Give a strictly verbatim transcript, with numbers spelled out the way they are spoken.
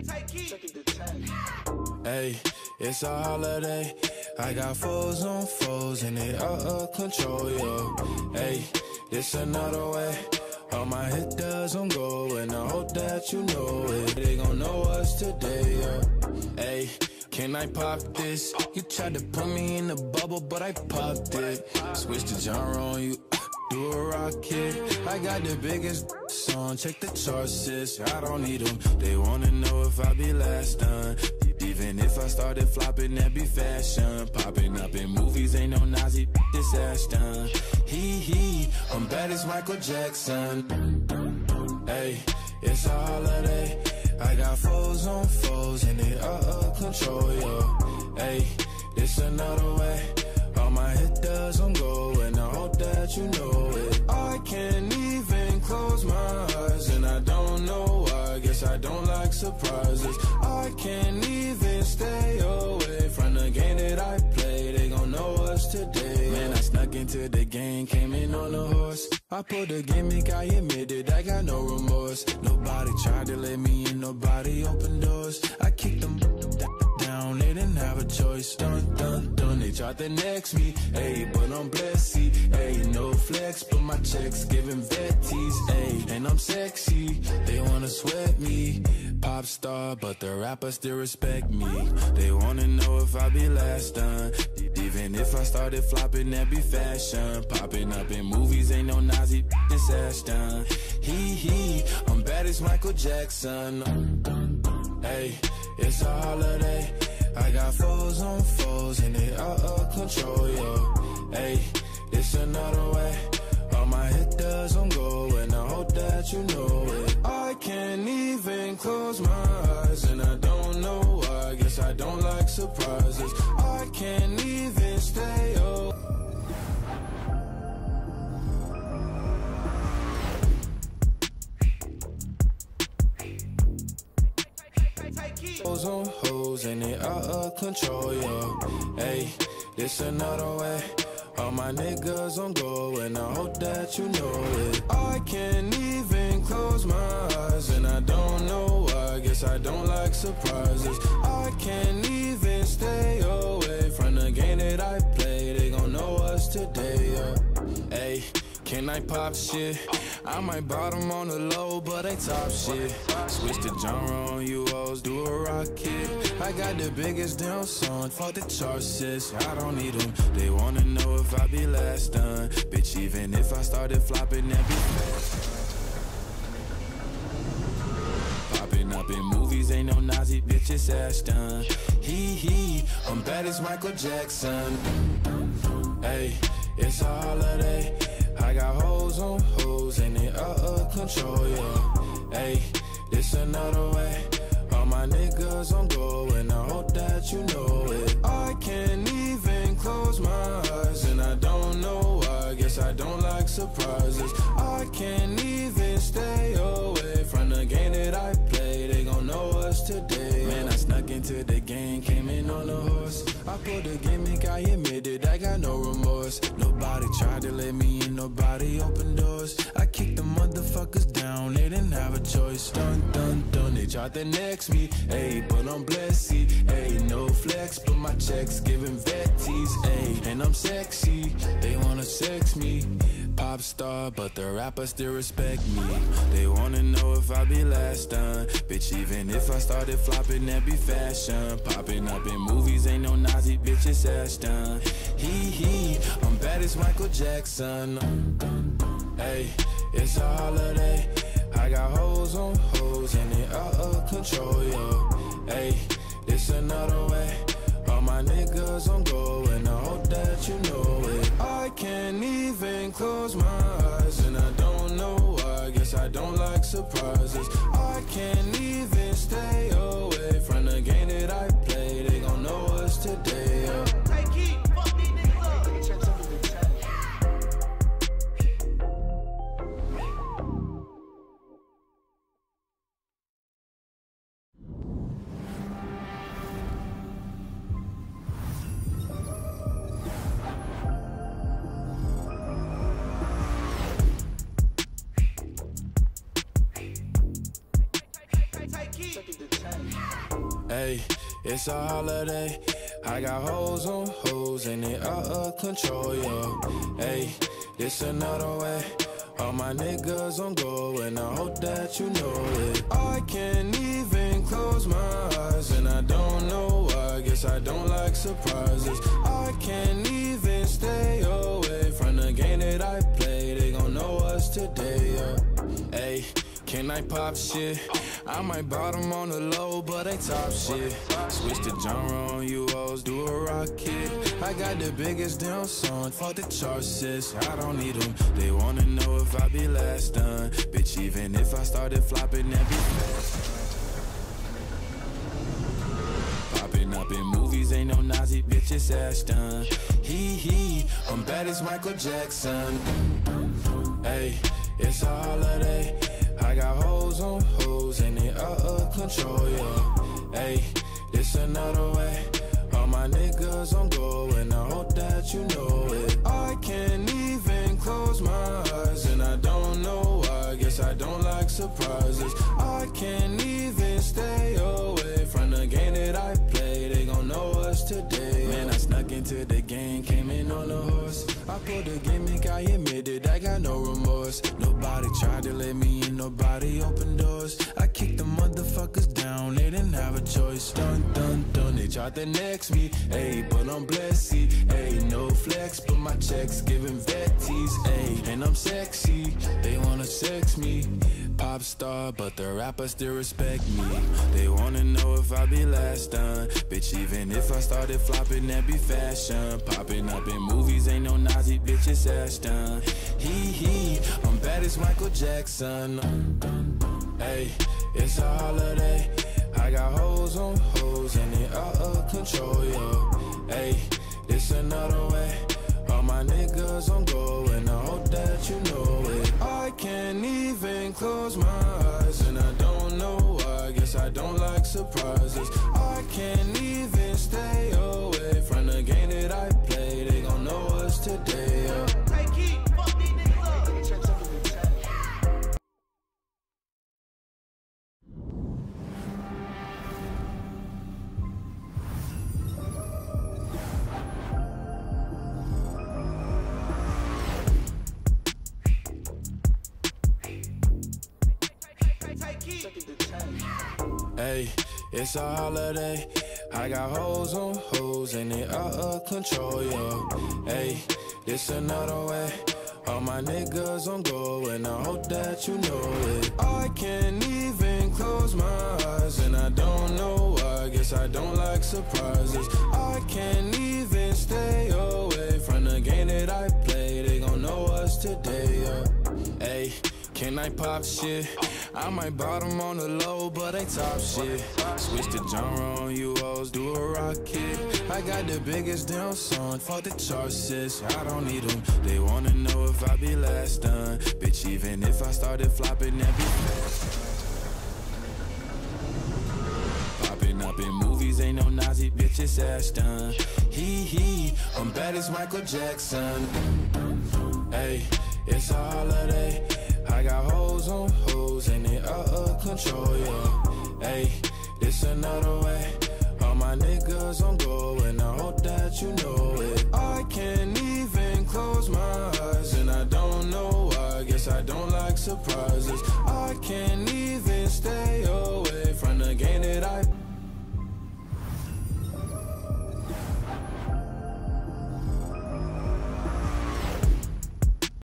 Hey, it's a holiday. I got foes on foes and they out of control, yo. Hey, this another way. All my hitters on go and I hope that you know it. They gon' know us today, yo. Hey, can I pop this? You tried to put me in the bubble, but I popped it. Switch the genre on you, do a rocket. I got the biggest song, check the charts, sis. I don't need them. They wanna know if I be last done. Even if I started flopping, that'd be fashion. Popping up in movies, ain't no Nazi, this ass done. Hee hee, I'm bad as Michael Jackson. Hey, it's a holiday. I got foes on foes and they out of control, yo. Hey, this another way. All my hitters on go and I hope that you know it. I can't even close my eyes and I don't know why. Guess I don't like surprises. I can't even stay away from the game that I play. They gon' know us today. Man, I snuck into the game, came in on a horse. I pulled the gimmick, I admit it, I got no remorse. Nobody tried to let me in, nobody opened doors. I kicked them down, they didn't have a choice. Dun, dun, dun, they tried to next me. Ayy, but I'm blessed, ayy, no flex, but my checks giving vetties, ayy. And I'm sexy, they wanna sweat me. Pop star, but the rappers still respect me. They wanna know if I be last done. Even if I started flopping, that'd be fashion. Popping up in movies, ain't no Nazi, this ass done. Hee hee, I'm bad as Michael Jackson. Hey, it's a holiday. I got foes on foes and they out of control, yo. Hey, it's another way. All my hitters on go and I hope that you know it. I can't even close my eyes and I don't know why. Guess I don't like surprises. I can't even stay up. Hoes on hoes and they out of control, yo. Hey, this another way. All my niggas on go and I hope that you know it. I can't even close my eyes and I don't know why. Guess I don't like surprises. I can't even stay away from the game that I play. They gon' know us today, yeah. Hey, can I pop shit? I might bottom on the low, but ain't top shit. Switch the genre on you hoes, do a rocket. I got the biggest damn song, fuck the charts, sis. I don't need them. They wanna know if I be last done. Bitch, even if I started flopping, that'd be fast. Popping up in movies, ain't no Nazi, bitch, it's ass done. Hee hee, I'm bad as Michael Jackson. Hey, it's a holiday. I got hoes on hoes and they out of control, yo. Hey, this another way. All my niggas on go and I hope that you know it. I can't even close my eyes and I don't know why. Guess I don't like surprises. I can't even stay away from the game that I play. They gon' know us today. Man, I snuck into the game, came in on a horse. I pulled the gimmick, I admit it, I got no remorse. Nobody tried to let me in, nobody opened doors. I kicked the motherfuckers down, they didn't have a choice. Dun, dun, dun, they tried to next me. Ayy, but I'm blessed, ayy, no flex, but my checks giving vetties, ayy. And I'm sexy, they wanna sex me. Pop star, but the rappers still respect me. They wanna know if I be last done. Bitch, even if I started flopping, that'd be fashion. Popping up in movies, ain't no Nazi, bitch, it's ass done. Hee hee, I'm bad as Michael Jackson. Hey, it's a holiday. I got hoes on hoes and they out of control, yo. Hey, this another way. All my niggas on go and I hope that you know it. I can't even close my eyes and I don't know why. Guess I don't like surprises. I can't even stay away from the game that I play. They gon' know us today, yeah. Hey, it's a holiday. I got hoes on hoes and they out of control, yo. Hey, this another way. All my niggas on go and I hope that you know it. I can't even close my eyes and I don't know why. Guess I don't like surprises. I can't even stay away from the game that I play. They gon' know us today, yeah. Hey, can I pop shit? I might bottom on the low, but ain't top shit. Switch the genre on you hoes, do a rocket. I got the biggest damn song, fuck the charts, sis. I don't need them, they wanna know if I be last done. Bitch, even if I started flopping, that be fast. Popping up in movies, ain't no Nazi bitch, it's Ashton. Hee hee, I'm bad as Michael Jackson. Hey, it's a holiday. I got hoes on hoes and they out of control, yo. Hey, this another way. All my niggas on go and I hope that you know it. I can't even close my eyes and I don't know why. Guess I don't like surprises. I can't even stay away from the game that I play. They gon' know us today. Man, I snuck into the game, came in on a horse. I pulled the gimmick, I admitted I got no remorse. Nobody tried to let me in, nobody opened doors. I kicked the motherfuckers down, they didn't have a choice. Dun dun dun, they tried to next me. Ayy, but I'm blessed, ayy, no flex, but my checks giving vetties, ayy, and I'm sexy, they wanna sex me. Pop star, but the rappers still respect me. They wanna know if I be last done. Bitch, even if I started flopping, that be fashion. Popping up in movies, ain't no Nazi bitch, it's Ashton. Hee hee, I'm bad as Michael Jackson. Hey, it's a holiday. I got hoes on hoes and they out of control, yo. Hey, this another way. All my niggas on go and I hope that you know it. I can't even close my eyes and I don't know why. Guess I don't like surprises. I can't even stay away from the game that I play. They gon' know us today, yeah. Hey, it's a holiday. I got hoes on hoes and they out of control, yo. Hey, this another way. All my niggas on go and I hope that you know it. I can't even close my eyes and I don't know why. Guess I don't like surprises. I can't even stay away from the game that I play. They gon' know us today, yeah. Hey, can I pop shit? I might bottom on the low, but ain't top shit. Switch the genre on you hoes, do a rocket. I got the biggest damn song, fuck the charts, sis. I don't need them, they wanna know if I be last done. Bitch, even if I started flopping, that be fast. Popping up in movies, ain't no Nazi bitch, it's Ashton. Hee hee, I'm bad as Michael Jackson. Hey, it's a holiday. I got hoes on hoes and they out of control, yo. Hey, this another way. All my niggas on go and I hope that you know it. I can't even close my eyes and I don't know why. Guess I don't like surprises. I can't even stay away